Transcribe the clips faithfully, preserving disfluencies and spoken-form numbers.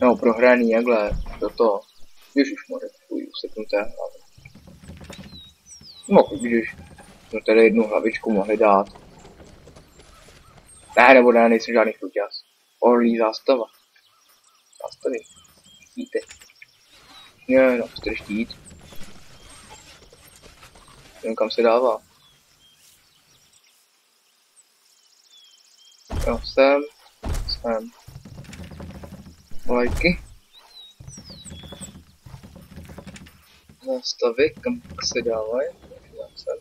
No, prohraný jakhle, do toho. Ježišmarja, fuj, useknuté hlavy. No, když jsme tady jednu hlavičku mohli dát. Ne, nebo ne, nejsem žádný chluťas. Orlí zástava. Zástavy. Štíty. Ne, no, prostě štít. Nevím, kam se dává. Jo, sem. Sem. Lajky. Zástavy, kam se dávají. Sem.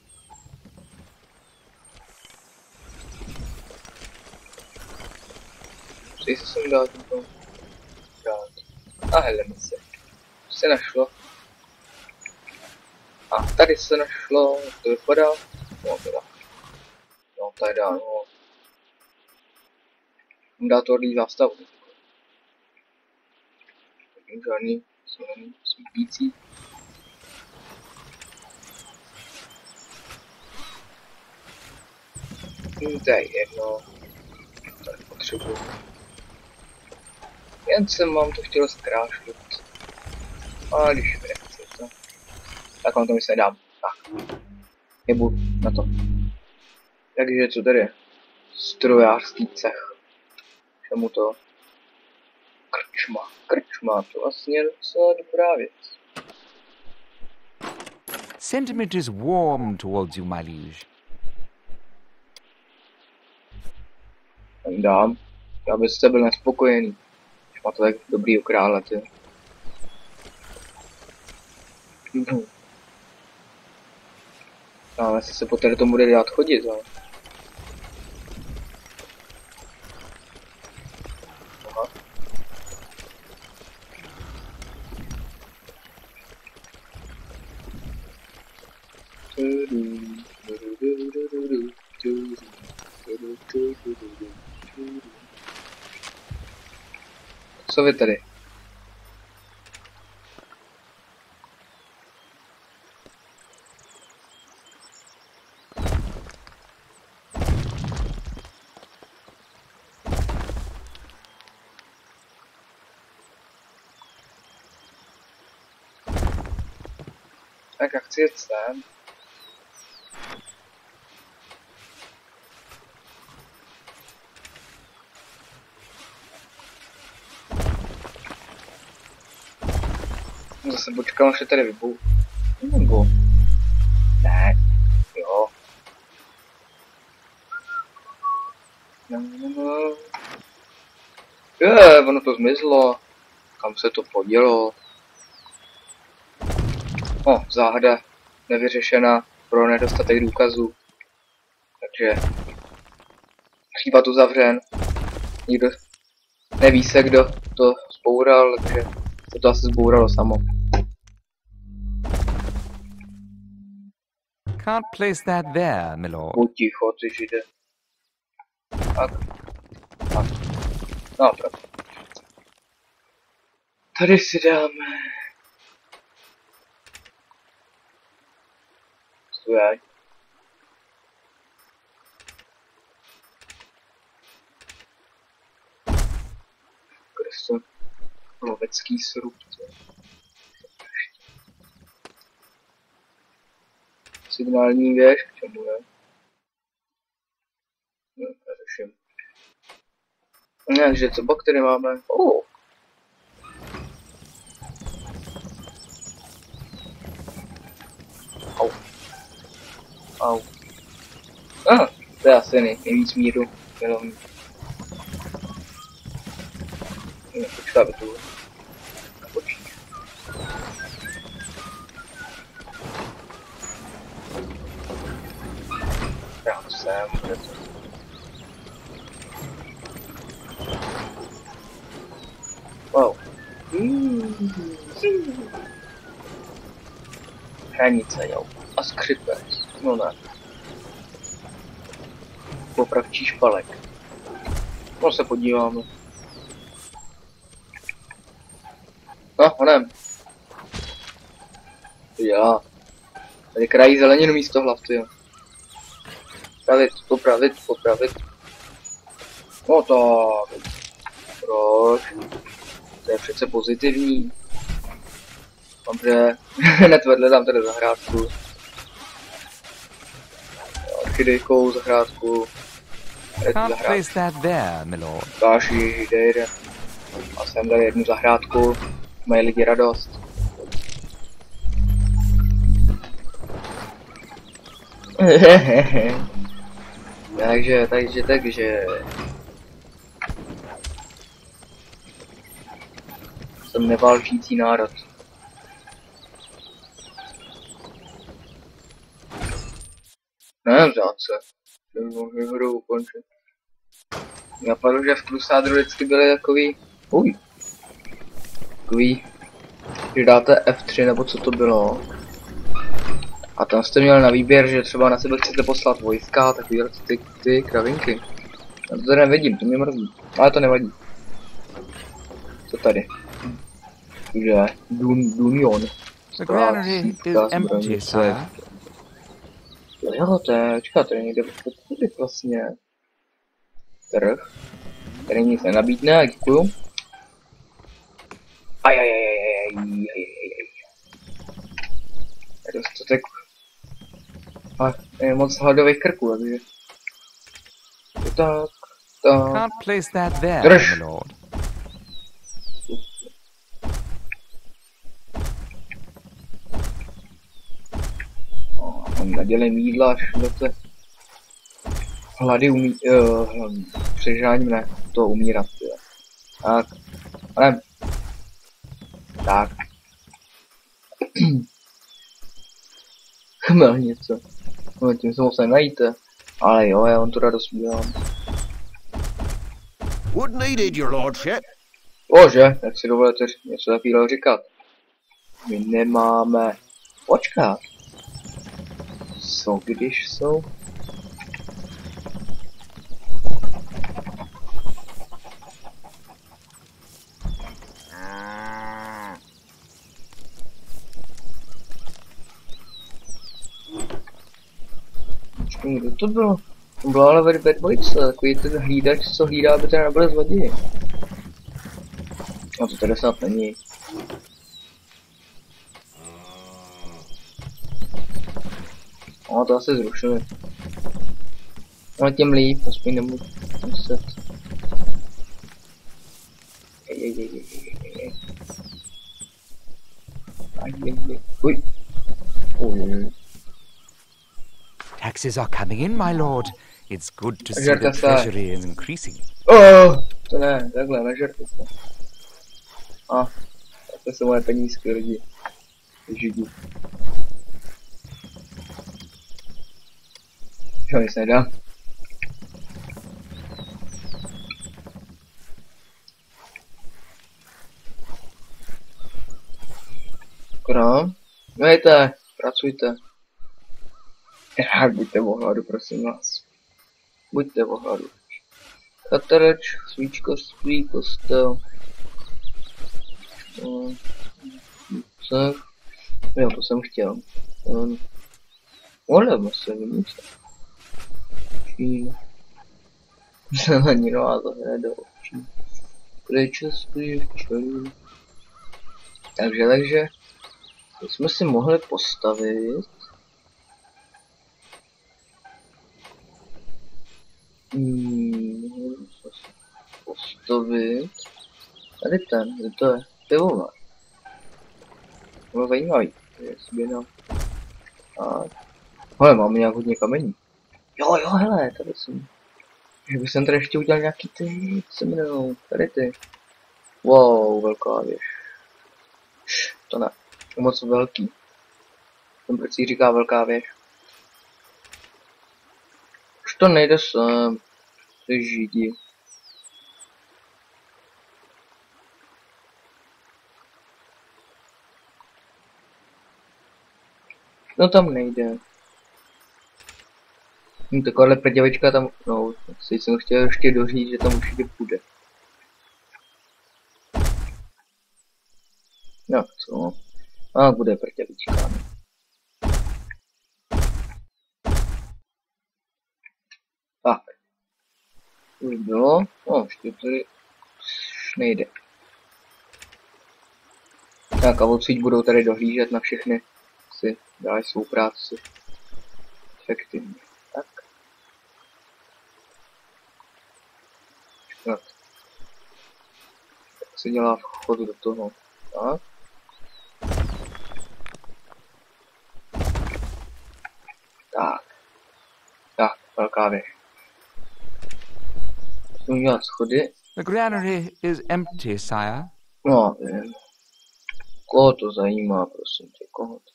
Musí se sem dát to. Dát. A helemice. Se našlo. A tady se našlo, jak to vypadá. No teda. No tady dá, no. Dá to odlít zástavu. Vidím žádný svítící. Hm, to je jedno. Tady potřebuji. Jen jsem vám to chtěl zkrášlit. A když mi nechcete, tak vám to myslím dám. Tak. Jebu na to. Takže co tady je? Strojářský cech. Čemu to? Krčma. Krčma, to vlastně docela dobrá věc. Sentiment is warm towards you, my liege. Tak dám. Já byste byl nespokojený. Když máte tak dobrýho krále, ty. No. Ale jestli se po tady tomu bude dát chodit, ale. Aha. Co vy tady? Tak já chci jet sem. Zase počkám, až je tady vybuch. Nebo... Ne. Jo. No, no, no. Je, ono to zmizlo. Kam se to podělo? O, záhada nevyřešená pro nedostatek důkazů. Takže případ uzavřen. Nikdo neví se, kdo to zboural, takže se to asi zbouralo samo. Can't place that there, my lord. Buď ticho, ty žide. Tak. Tak. No, tak. Tady si dáme. Co je? Kristo. Lovecký srub. Signální věž, k čemu ne? No, neřeším. Takže co pak tady máme? Oh. Au. Au. Aha, to je asi nej, nejvíc míru. Jenom... No, počkáme tu. Počíš. Já jsem, kde to... Wow. Mm. Hranice, jo. A skřipec. No ne. Popravčí špalek. No se podíváme. No, honem. To dělá. Tady krají zeleninu místo hlav, ty jo. Popravit, popravit, popravit. No tak. Proč? To je přece pozitivní. Dobře, hned vedle tam teda zahrádku. Orchidejkou zahrádku. Can't place that there, my lord. Další, jde jeden. A jsem dal jednu zahrádku. Mají lidi radost. takže, takže, takže. Jsem neválčící národ. Ne, vřát se. Hru ukončit. Napadlo, že v Crusaderu vždycky byly takový... Uj. Takový... Že dáte F tři nebo co to bylo. A tam jste měli na výběr, že třeba na sebe chcete poslat vojska, takový ty, ty kravinky. Já to tady nevidím, to mě mrzí. Ale to nevadí. Co tady? Že? Dun, Dunion. The granary is empty, sire. Jo, to je, čeká, tady někde bude vlastně. Trh. Tady nic nenabídne, děkuju. Ajajajajajajajajajaj. Je dostatek. A je moc hladových krků, takže. Tak, tak. Can't place that there, Drž. my lord. Nadělej mídla, šlete. Hlady umí... Uh, přežáním ne, to umírat, jo. Tak. Ale... Tak. Chmel něco. No, tím se musím najít. Ale jo, já on to radost udělám. Wood needed, your lordship. Bože, jak si dovolíte něco takového říkat? My nemáme... Počkat. Co když jsou? Počkej, kdo to bylo? To bylo ale ve Bad Boys, takový ten hlídač, co hlídá, aby teda nebyl zloději. A to teda snad není. No to asi zrušili. Ale tím líp, aspoň nemůžu muset. Uj. Uj. Taxes are coming in, my lord. It's good to see Žerte the se. treasury is increasing. Oh, to ne, takhle, nežerte se. A, to jsou moje penízky, lidi. Židi. Jo, nic nedám. Krám. Mějte, pracujte. Tak, buďte v ohladu, prosím vás. Buďte v ohladu. Katereč, svíčkovství, kostel. Co? Jo, to jsem chtěl. Olema se vymyslet. Čín. Zeleninová zahrada občí. Krečeství včelí. Takže, takže. To jsme si mohli postavit. Hmm, postavit. Tady ten, kde to je? Pivovar. To je zajímavý. Je si nám. Tak. Hele, máme nějak hodně kamení. Jo, jo, hele, tady jsem. Že bych jsem tady ještě udělal nějaký ty, co se jmenou, tady ty. Wow, velká věž. To ne, to je moc velký. Ten proč si říká velká věž. Už to nejde sem. Ty židi. No tam nejde. Hm, takováhle prděvečka tam, no, si jsem chtěl ještě doříct, že tam určitě půjde. No, co? A bude prděvička. Tak. Už bylo, no, ještě tady nejde. Tak a odsud budou tady dohlížet na všechny, si dávají svou práci efektivně. Tak. Tak. Tak se dělá vchod do toho. Tak. Tak. Tak, velká věž. Musím dělat schody. The granary is empty, sire. No, nevím. Koho to zajímá, prosím tě, koho to?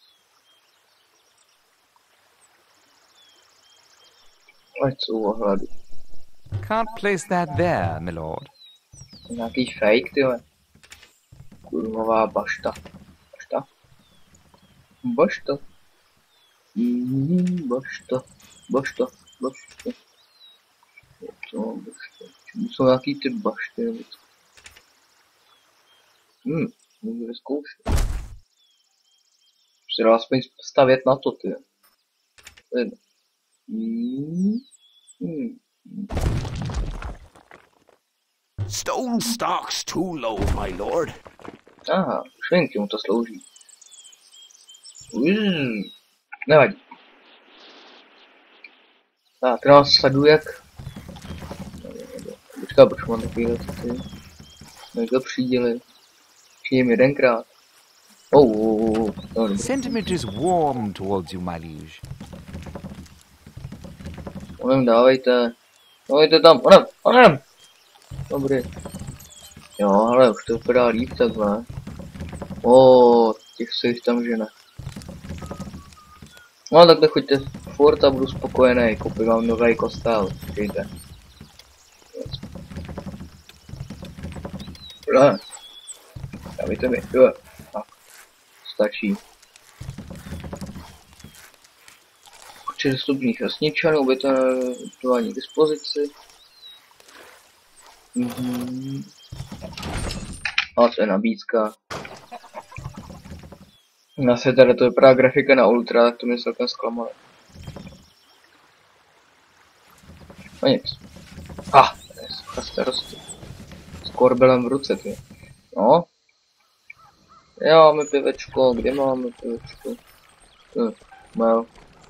Ať jsou ohlady. Can't place that there, my lord. Nějaký fake, tyhle. Kurvová bašta. Bašta? Bašta. Mm, bašta. Bašta. Bašta. Je to bašta. Čemu jsou nějaký ty bašty? Hm, můžu vyzkoušet. Se dá aspoň stavět na to, ty. Hmm. Hmm. Stone stocks too low, my lord. Aha, švinky mu to slouží. Uiii. Nevadí. Tak, nás sleduji jak... Počká, proč mám takovýhle ty... Mega příděly. Přijdem jedenkrát. Oh, oh, oh. No, The sentiment is warm towards you, my liege. Onem dávejte. Dávejte tam, onem, onem. Dobrý. Jo, ale už to vypadá líp takhle. O, těch se jich tam žene. No takhle choďte furt a budu spokojený. Koupím vám nový kostel. Přijďte. Ne. Dávejte mi. Jo. Tak. Stačí. Počet dostupných jasničanů, ubytování k dispozici. Mhm. A co je nabídka? Asi tady to vypadá grafika na ultra, tak to mě celkem zklamalo. No nic. Ah, to je sucha starosti. S korbelem v ruce, ty. No. Já máme pivečko, kde máme pivečko? Hm, no.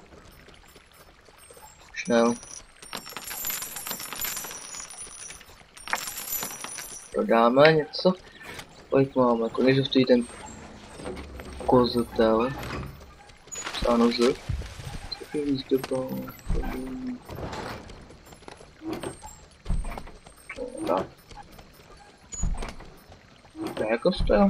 Šnel. Prodáme něco? Kolik máme? Kolik stojí ten kozatel? Sáno z. Takový výzdoba. Tak. To je kostel?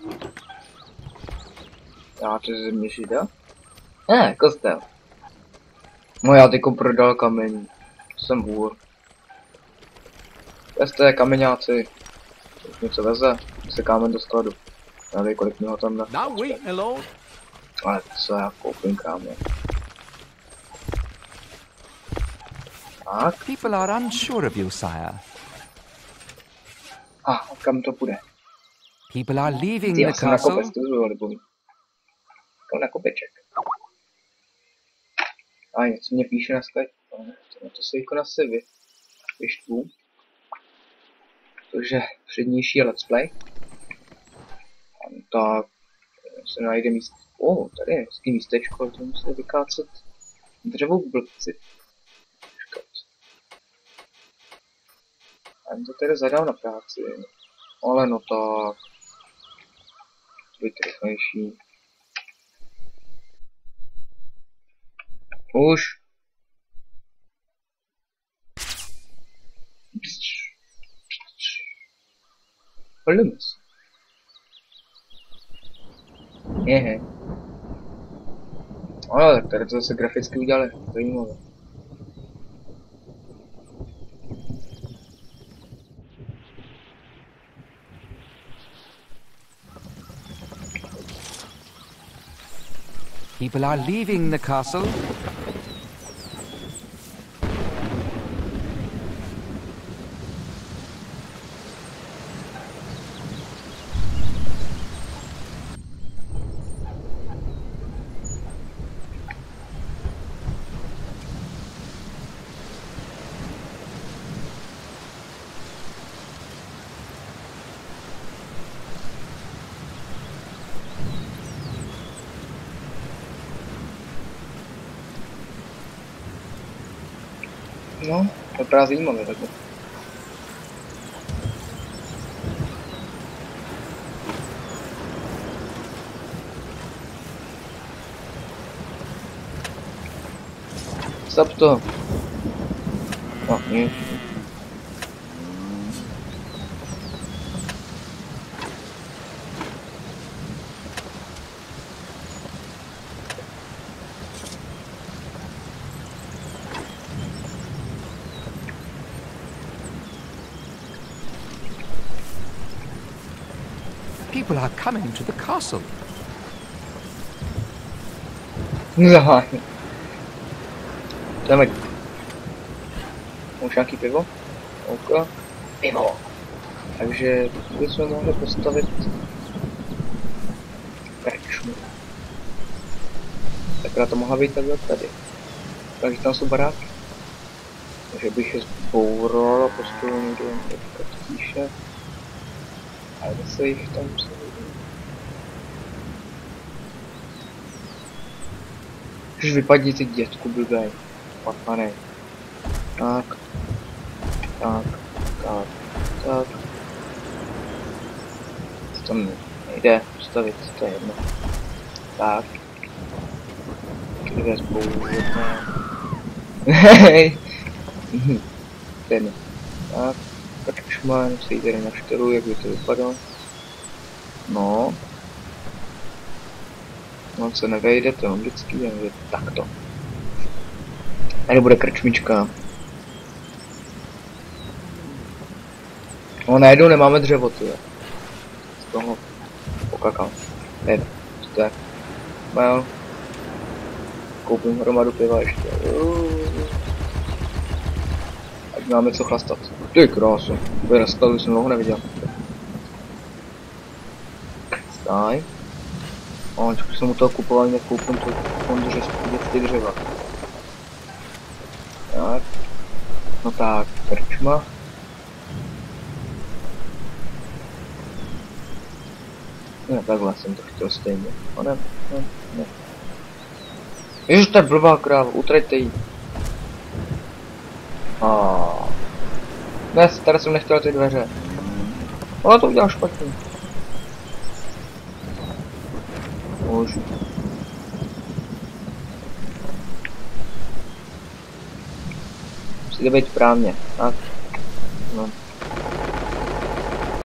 Já to ze mě žida? Ne, kostel. No já teďko prodal kamení. Jsem hůr. Jste kameňáci. Něco veze, se kámen do skladu. Nevím, kolik mi ho tam dá. Now wait, my lord. Ale co já koupím kámen. Tak. People are unsure of you, sire. A ah, kam to půjde? People are leaving Ty, the já jsem na castle. kopec, to bylo nebo... Kam na kopeček. A něco mě píše na Skype. Na to se jako na sebe vyštvu. Protože přednější je let's play. Tak se najde míst. O, oh, tady je hezký místečko, ale to musí vykácet dřevo blbci. Počkat. Já jim to tady zadám na práci. Ale no tak. To být rychlejší. Už. Limits. Jehe. Ale tak tady to zase graficky udělali. Zajímavé. People are leaving the castle. No, to vypadá zajímavě takhle. Stop to. No, nic. People are coming to the castle. Zahájně. Jdeme. Už nějaký pivo? OK. Pivo. Takže bychom mohli postavit krčmu. Takhle to mohla být takhle tady. Takže tam jsou baráky. Takže bych je zboural a postavil někdo teďka spíše. A zase jich tam se vidí. Už vypadni ty dětku blbej. Patmanej. Tak. Tak. Tak. Tak. To tam nejde postavit, to je jedno. Tak. Kde zbourat. Hej. To je jedno. Tak. Krčma, se jí tady našteruji, jak by to vypadalo. No. No se nevejde, to je vždycky, takže takto. Tady bude krčmička. No najednou nemáme dřevo, tyhle. Z toho pokakal. Nejde. To je. Well. Koupím hromadu piva ještě. Ať máme co chlastat. Ty krásu. To je na skladu, jsem dlouho neviděl. Staj. A když jsem u toho kupoval, mě koupím to koupím ty dřeva. Tak. No tak, krčma. Ne, takhle jsem to chtěl stejně. No ne, ne, ne. Ježiš, to je blbá kráva, utraťte jí. Aaaa. Ne, tady jsem nechtěl ty dveře. Ale to udělal špatně. Už. Musíte být správně. Tak.